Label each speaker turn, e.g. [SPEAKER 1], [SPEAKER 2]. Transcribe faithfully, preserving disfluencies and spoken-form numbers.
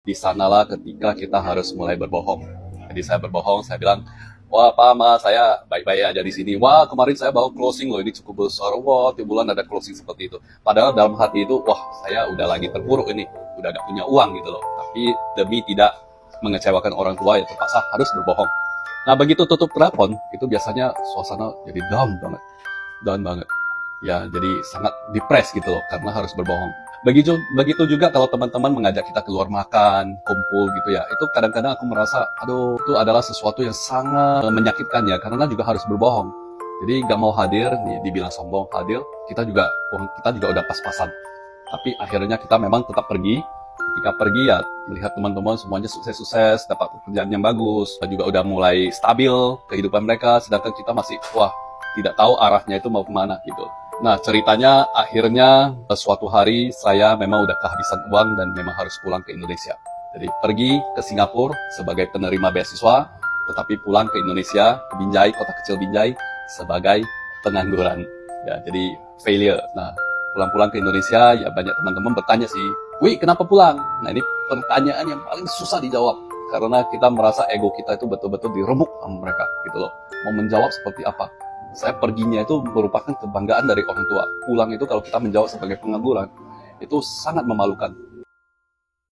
[SPEAKER 1] Di sanalah ketika kita harus mulai berbohong. Jadi saya berbohong, saya bilang, wah Pak Ma, saya baik-baik aja di sini. Wah kemarin saya bawa closing loh, ini cukup besar. Wah tiap bulan ada closing seperti itu. Padahal dalam hati itu, wah saya udah lagi terpuruk ini, udah gak punya uang gitu loh. Tapi demi tidak mengecewakan orang tua ya terpaksa harus berbohong. Nah begitu tutup telepon, itu biasanya suasana jadi down banget, down banget. Ya jadi sangat depres gitu loh, karena harus berbohong. Begitu, begitu juga kalau teman-teman mengajak kita keluar makan, kumpul gitu ya. Itu kadang-kadang aku merasa, aduh, itu adalah sesuatu yang sangat menyakitkan ya, karena juga harus berbohong. Jadi gak mau hadir, dibilang sombong, hadir, kita juga, uang kita juga udah pas-pasan. Tapi akhirnya kita memang tetap pergi. Ketika pergi ya, melihat teman-teman semuanya sukses-sukses, dapat pekerjaan yang bagus, dan juga udah mulai stabil kehidupan mereka, sedangkan kita masih, wah, tidak tahu arahnya itu mau kemana gitu. Nah ceritanya akhirnya suatu hari saya memang udah kehabisan uang dan memang harus pulang ke Indonesia. Jadi pergi ke Singapura sebagai penerima beasiswa, tetapi pulang ke Indonesia, ke Binjai, kota kecil Binjai, sebagai pengangguran. Ya, jadi failure. Nah pulang-pulang ke Indonesia ya banyak teman-teman bertanya sih, wih kenapa pulang? Nah ini pertanyaan yang paling susah dijawab. Karena kita merasa ego kita itu betul-betul diremuk sama mereka gitu loh. Mau menjawab seperti apa? Saya perginya itu merupakan kebanggaan dari orang tua. Pulang itu kalau kita menjawab sebagai pengangguran, itu sangat memalukan.